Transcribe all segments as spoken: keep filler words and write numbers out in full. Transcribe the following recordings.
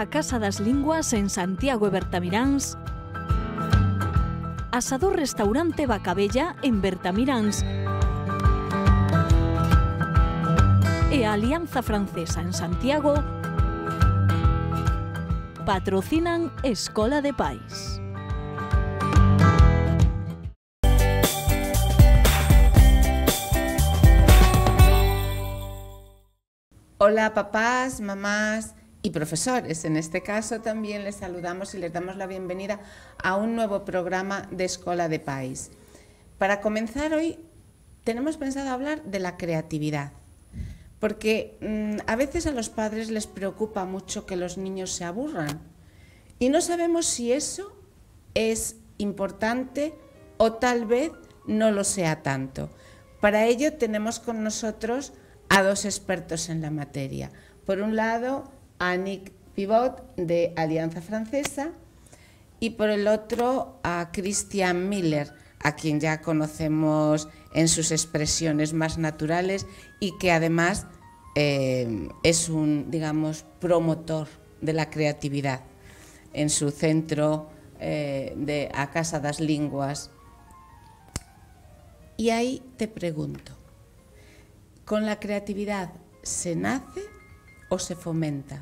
a Casa das Linguas en Santiago e Bertamiráns, Asador Restaurante Bacabella en Bertamiráns e a Alianza Francesa en Santiago patrocinan Escola de Pais. Hola papás, mamás y profesores. En este caso también les saludamos y les damos la bienvenida a un nuevo programa de Escola de Pais. Para comenzar hoy tenemos pensado hablar de la creatividad, porque mmm, a veces a los padres les preocupa mucho que los niños se aburran y no sabemos si eso es importante o tal vez no lo sea tanto. Para ello tenemos con nosotros a dos expertos en la materia. Por un lado, a Annick Pivot de Alianza Francesa y por el otro a Christian Miller, a quien ya conocemos en sus expresiones más naturales y que además eh, es un, digamos, promotor de la creatividad en su centro eh, de a Casa das Linguas. Y ahí te pregunto, ¿con la creatividad se nace o se fomenta?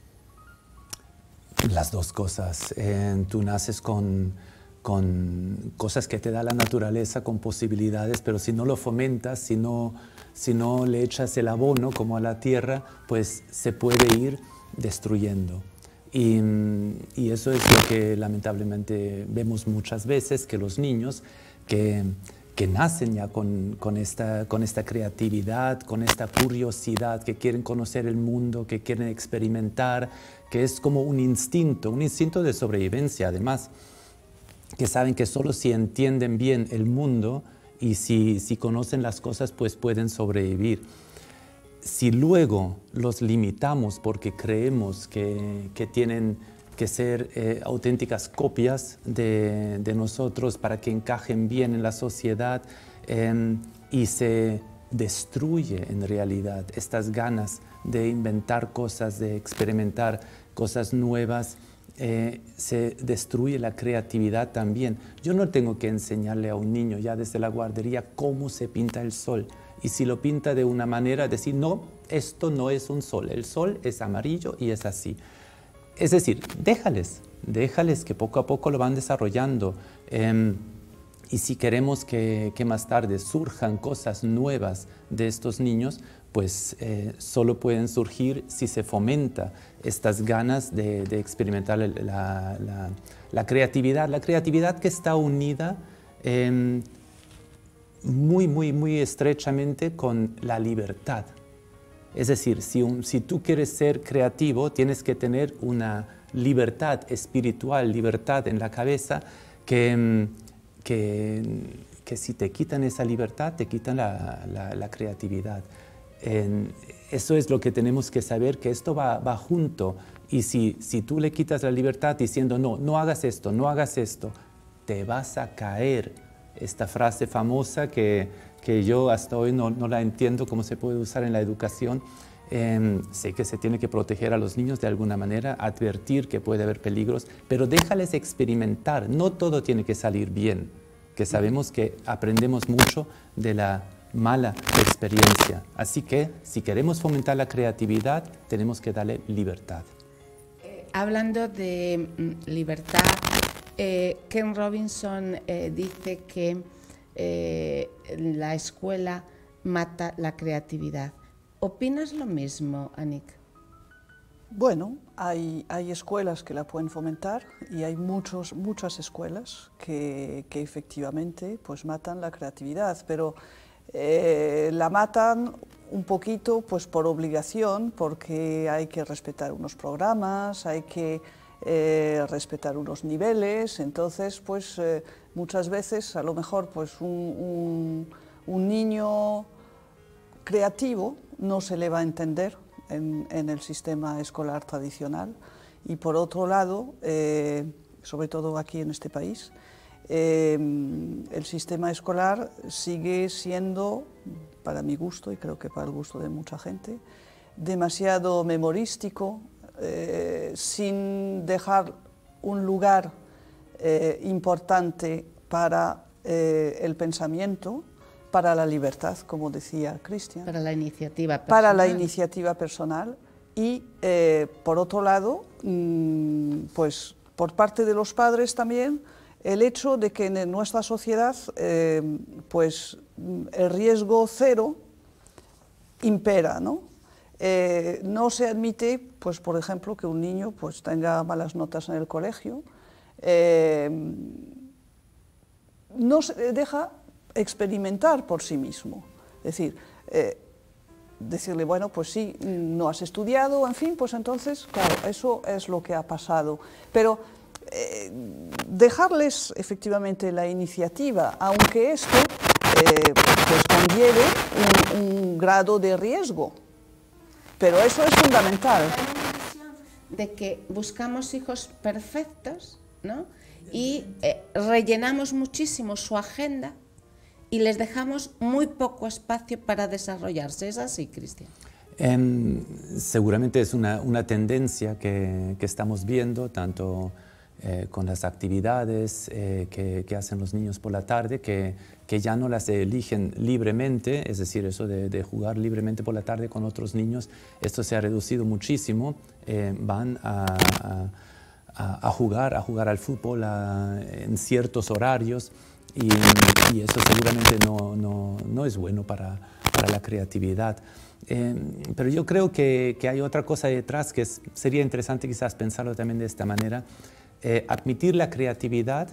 Las dos cosas. Eh, tú naces con, con cosas que te da la naturaleza, con posibilidades, pero si no lo fomentas, si no, si no le echas el abono como a la tierra, pues se puede ir destruyendo. Y, y eso es lo que lamentablemente vemos muchas veces, que los niños que... que nacen ya con, con, esta, con esta creatividad, con esta curiosidad, que quieren conocer el mundo, que quieren experimentar, que es como un instinto, un instinto de sobrevivencia además, que saben que solo si entienden bien el mundo y si, si conocen las cosas, pues pueden sobrevivir. Si luego los limitamos porque creemos que, que tienen que ser eh, auténticas copias de, de nosotros para que encajen bien en la sociedad eh, y se destruye en realidad estas ganas de inventar cosas, de experimentar cosas nuevas, eh, se destruye la creatividad también. Yo no tengo que enseñarle a un niño ya desde la guardería cómo se pinta el sol. Y si lo pinta de una manera, decir, no, esto no es un sol, el sol es amarillo y es así. Es decir, déjales, déjales que poco a poco lo van desarrollando. Eh, y si queremos que, que más tarde surjan cosas nuevas de estos niños, pues eh, solo pueden surgir si se fomenta estas ganas de, de experimentar la, la, la creatividad. La creatividad que está unida eh, muy, muy, muy estrechamente con la libertad. Es decir, si, un, si tú quieres ser creativo, tienes que tener una libertad espiritual, libertad en la cabeza, que, que, que si te quitan esa libertad, te quitan la, la, la creatividad. En, eso es lo que tenemos que saber, que esto va, va junto. Y si, si tú le quitas la libertad diciendo, no, no hagas esto, no hagas esto, te vas a caer. Esta frase famosa que... que yo hasta hoy no, no la entiendo cómo se puede usar en la educación. Eh, sé que se tiene que proteger a los niños de alguna manera, advertir que puede haber peligros, pero déjales experimentar. No todo tiene que salir bien, que sabemos que aprendemos mucho de la mala experiencia. Así que si queremos fomentar la creatividad, tenemos que darle libertad. Eh, hablando de mm, libertad, eh, Ken Robinson eh, dice que Eh, la escuela mata la creatividad. ¿Opinas lo mismo, Annick? Bueno, hay, hay escuelas que la pueden fomentar y hay muchos, muchas escuelas que, que efectivamente pues, matan la creatividad, pero eh, la matan un poquito pues, por obligación, porque hay que respetar unos programas, hay que eh, respetar unos niveles, entonces pues eh, muchas veces a lo mejor pues, un, un, un niño creativo no se le va a entender en, en el sistema escolar tradicional y por otro lado, eh, sobre todo aquí en este país, eh, el sistema escolar sigue siendo, para mi gusto y creo que para el gusto de mucha gente, demasiado memorístico, eh, sin dejar un lugar eh, importante para eh, el pensamiento, para la libertad, como decía Cristian. Para la iniciativa personal. Para la iniciativa personal y, eh, por otro lado, mmm, pues por parte de los padres también, el hecho de que en nuestra sociedad eh, pues, el riesgo cero impera, ¿no? Eh, no se admite, pues, por ejemplo, que un niño pues, tenga malas notas en el colegio, eh, no se deja experimentar por sí mismo. Es decir, eh, decirle, bueno, pues sí, no has estudiado, en fin, pues entonces, claro, eso es lo que ha pasado. Pero eh, dejarles efectivamente la iniciativa, aunque esto eh, pues conlleve un, un grado de riesgo. Pero eso es fundamental. Hay una visión de que buscamos hijos perfectos, ¿no? Y eh, rellenamos muchísimo su agenda y les dejamos muy poco espacio para desarrollarse. ¿Es así, Cristian? Eh, seguramente es una, una tendencia que, que estamos viendo, tanto eh, con las actividades eh, que, que hacen los niños por la tarde, que, que ya no las eligen libremente, es decir, eso de, de jugar libremente por la tarde con otros niños, esto se ha reducido muchísimo, eh, van a, a, a jugar, a jugar al fútbol a, en ciertos horarios. Y, y eso seguramente no, no, no es bueno para, para la creatividad. Eh, pero yo creo que, que hay otra cosa detrás que es, sería interesante quizás pensarlo también de esta manera. Eh, admitir la creatividad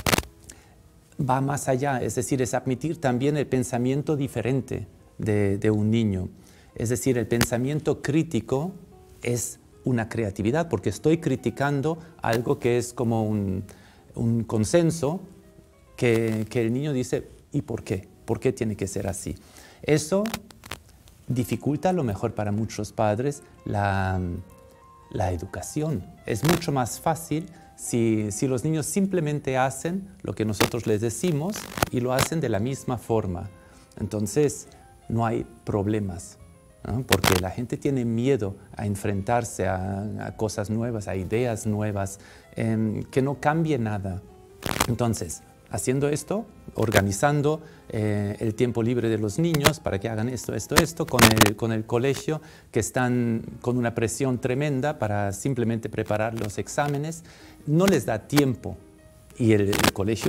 va más allá, es decir, es admitir también el pensamiento diferente de, de un niño. Es decir, el pensamiento crítico es una creatividad, porque estoy criticando algo que es como un, un consenso, Que, que el niño dice, ¿y por qué? ¿Por qué tiene que ser así? Eso dificulta a lo mejor para muchos padres la, la educación. Es mucho más fácil si, si los niños simplemente hacen lo que nosotros les decimos y lo hacen de la misma forma. Entonces no hay problemas, ¿no? Porque la gente tiene miedo a enfrentarse a, a cosas nuevas, a ideas nuevas, eh, que no cambie nada. Entonces, haciendo esto, organizando eh, el tiempo libre de los niños para que hagan esto, esto, esto, con el, con el colegio, que están con una presión tremenda para simplemente preparar los exámenes, no les da tiempo. Y el, el colegio,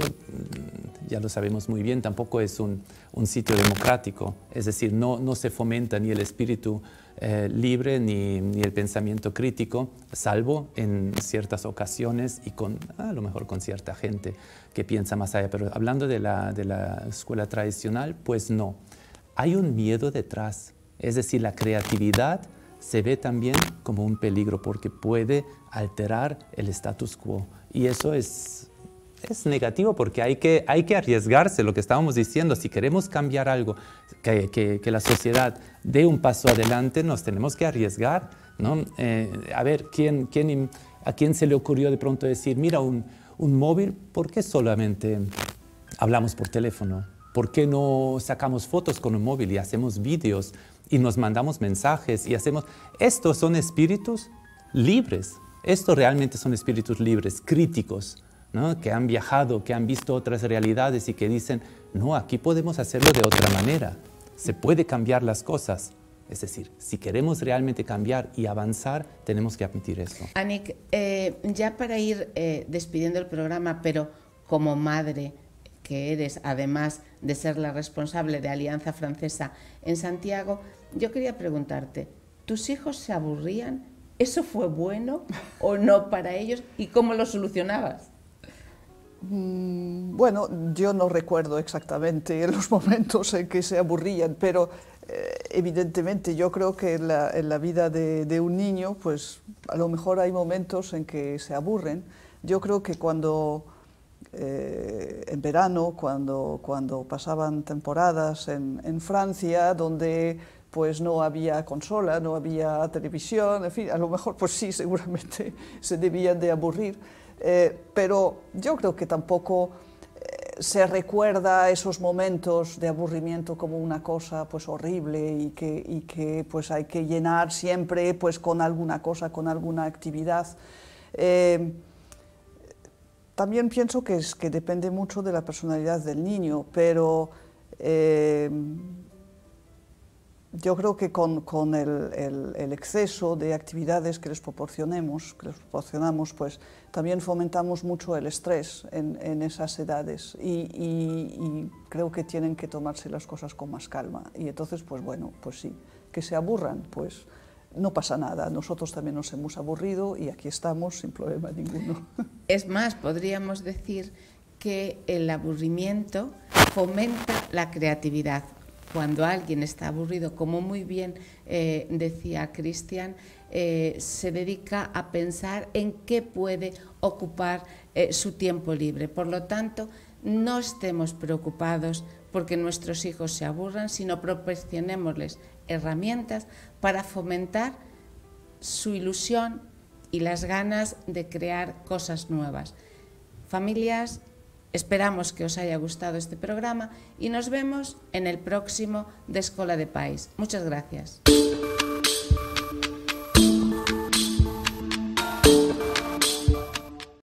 ya lo sabemos muy bien, tampoco es un, un sitio democrático, es decir, no, no se fomenta ni el espíritu eh, libre ni, ni el pensamiento crítico, salvo en ciertas ocasiones y con, a lo mejor con cierta gente que piensa más allá. Pero hablando de la, de la escuela tradicional, pues no. Hay un miedo detrás, es decir, la creatividad se ve también como un peligro porque puede alterar el status quo y eso es... es negativo porque hay que, hay que arriesgarse, lo que estábamos diciendo. Si queremos cambiar algo, que, que, que la sociedad dé un paso adelante, nos tenemos que arriesgar, ¿no? Eh, a ver, ¿quién, quién, ¿a quién se le ocurrió de pronto decir, mira, un, un móvil, ¿por qué solamente hablamos por teléfono? ¿Por qué no sacamos fotos con un móvil y hacemos vídeos y nos mandamos mensajes y hacemos... Estos son espíritus libres, estos realmente son espíritus libres, críticos, ¿no? Que han viajado, que han visto otras realidades y que dicen, no, aquí podemos hacerlo de otra manera, se puede cambiar las cosas. Es decir, si queremos realmente cambiar y avanzar, tenemos que admitir eso. Annick, eh, ya para ir eh, despidiendo el programa, pero como madre que eres, además de ser la responsable de Alianza Francesa en Santiago, yo quería preguntarte, ¿tus hijos se aburrían? ¿Eso fue bueno o no para ellos? ¿Y cómo lo solucionabas? Bueno, yo no recuerdo exactamente los momentos en que se aburrían, pero eh, evidentemente yo creo que en la, en la vida de, de un niño, pues a lo mejor hay momentos en que se aburren. Yo creo que cuando, eh, en verano, cuando, cuando pasaban temporadas en, en Francia, donde pues no había consola, no había televisión, en fin, a lo mejor pues sí, seguramente se debían de aburrir. Eh, pero yo creo que tampoco, eh, se recuerda esos momentos de aburrimiento como una cosa pues horrible y que, y que pues hay que llenar siempre pues con alguna cosa, con alguna actividad. Eh, también pienso que, es, que depende mucho de la personalidad del niño, pero eh, yo creo que con, con el, el, el exceso de actividades que les proporcionemos, que les proporcionamos, pues también fomentamos mucho el estrés en, en esas edades y, y, y creo que tienen que tomarse las cosas con más calma. Y entonces, pues bueno, pues sí, que se aburran, pues no pasa nada. Nosotros también nos hemos aburrido y aquí estamos sin problema ninguno. Es más, podríamos decir que el aburrimiento fomenta la creatividad. Cuando alguien está aburrido, como muy bien eh, decía Cristian, eh, se dedica a pensar en qué puede ocupar eh, su tiempo libre. Por lo tanto, no estemos preocupados porque nuestros hijos se aburran, sino proporcionémosles herramientas para fomentar su ilusión y las ganas de crear cosas nuevas. Familias, esperamos que os haya gustado este programa y nos vemos en el próximo de Escola de Pais. Muchas gracias.